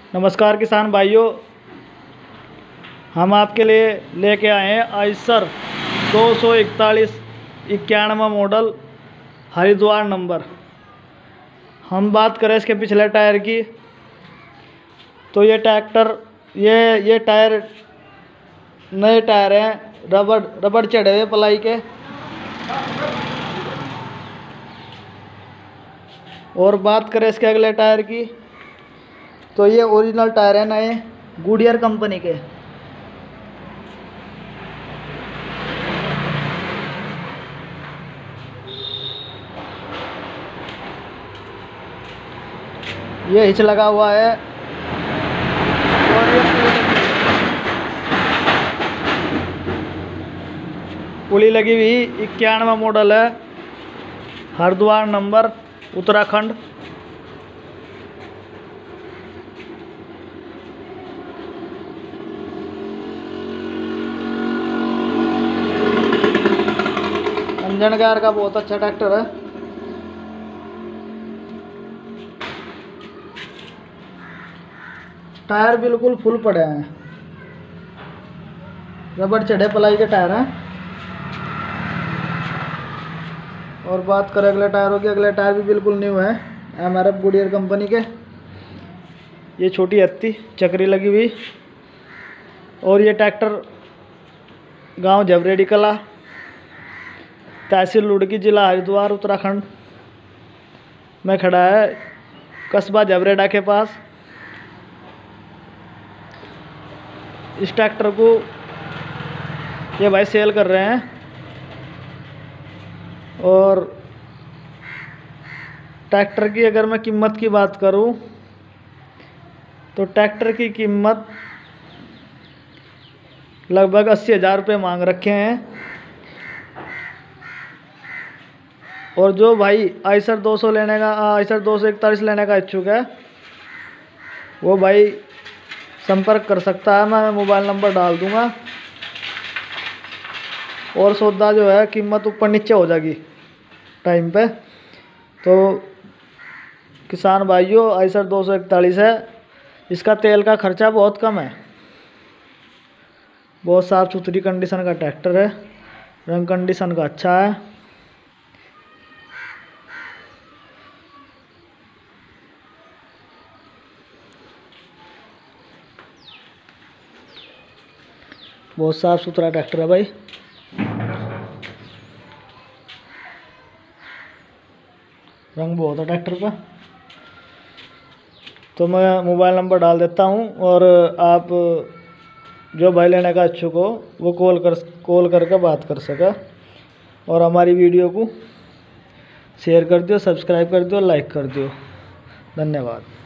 नमस्कार किसान भाइयों, हम आपके लिए लेके आए हैं आइसर 241 91 मॉडल हरिद्वार नंबर। हम बात करें इसके पिछले टायर की तो ये ट्रैक्टर ये टायर नए टायर हैं, रबड़ चढ़े हुए पलाई के। और बात करें इसके अगले टायर की तो ये ओरिजिनल टायर है नए गुडियर कंपनी के। ये हिच लगा हुआ है और ये पुली लगी हुई 91 मॉडल है, Haridwar number, Uttarakhand. Engine gear का बहुत अच्छा ट्रैक्टर है। टायर बिल्कुल फुल पड़े हैं, रबड़ चढ़े पलाई के टायर हैं। और बात करें अगले टायरों की, अगले टायर भी बिल्कुल न्यू है, MRF गुडियर कंपनी के। ये छोटी हत्ती चक्री लगी हुई। और ये ट्रैक्टर गांव झबरेडी कला, तहसील लुड़की, जिला हरिद्वार, उत्तराखंड में खड़ा है, कस्बा झबरेडा के पास। इस ट्रैक्टर को ये भाई सेल कर रहे हैं। और ट्रैक्टर की अगर मैं कीमत की बात करूं तो ट्रैक्टर की कीमत लगभग 80,000 रुपये मांग रखे हैं। और जो भाई आइसर 241 लेने का इच्छुक है वो भाई संपर्क कर सकता है, मैं मोबाइल नंबर डाल दूंगा। और सौदा जो है कीमत ऊपर नीचे हो जाएगी टाइम पे। तो किसान भाइयों, आइसर 241 है, इसका तेल का खर्चा बहुत कम है, बहुत साफ़ सुथरी कंडीशन का ट्रैक्टर है, रंग कंडीशन का अच्छा है। बहुत साफ़ सुथरा ट्रैक्टर है भाई। रंग बहुत है ट्रैक्टर का। तो मैं मोबाइल नंबर डाल देता हूँ और आप जो भाई लेने का इच्छुक हो वो कॉल करके बात कर सके। और हमारी वीडियो को शेयर कर दियो, सब्सक्राइब कर दियो, लाइक कर दियो। धन्यवाद।